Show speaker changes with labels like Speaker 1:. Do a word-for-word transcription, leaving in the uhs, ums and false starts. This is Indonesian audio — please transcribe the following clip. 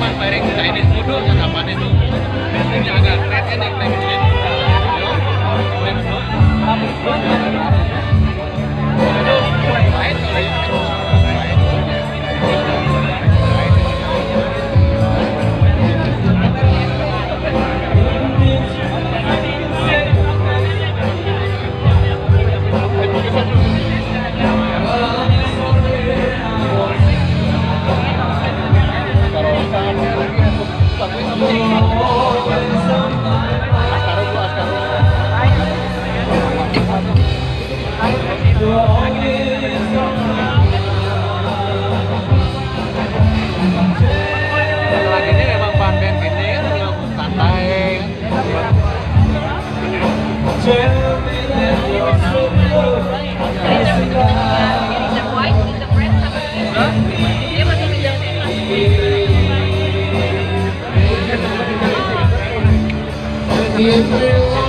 Speaker 1: cuman piring Chinese food tatapan itu biasanya agak keren kan yang teknik itu mulai lain kalau itu
Speaker 2: Israel.